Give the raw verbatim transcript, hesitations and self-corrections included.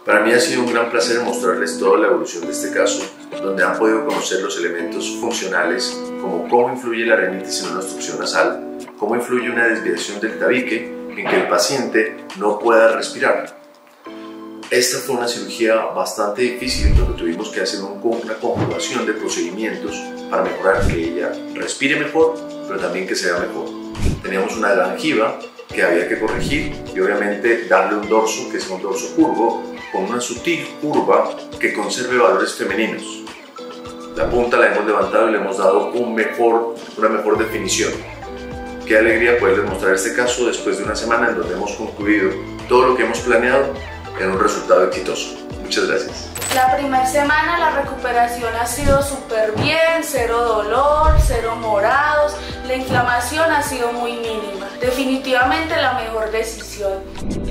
Para mí ha sido un gran placer mostrarles toda la evolución de este caso, donde han podido conocer los elementos funcionales como cómo influye la rinitis en una obstrucción nasal, cómo influye una desviación del tabique en que el paciente no pueda respirar. Esta fue una cirugía bastante difícil donde tuvimos que hacer un, una conjugación de procedimientos para mejorar que ella respire mejor, pero también que sea mejor. Teníamos una gangiva que había que corregir y obviamente darle un dorso que sea un dorso curvo con una sutil curva que conserve valores femeninos. La punta la hemos levantado y le hemos dado un mejor, una mejor definición. Qué alegría poderles mostrar este caso después de una semana en donde hemos concluido todo lo que hemos planeado en un resultado exitoso. Muchas gracias. La primera semana la recuperación ha sido súper bien, cero dolor, cero morados, la inflamación ha sido muy mínima. Definitivamente la mejor decisión.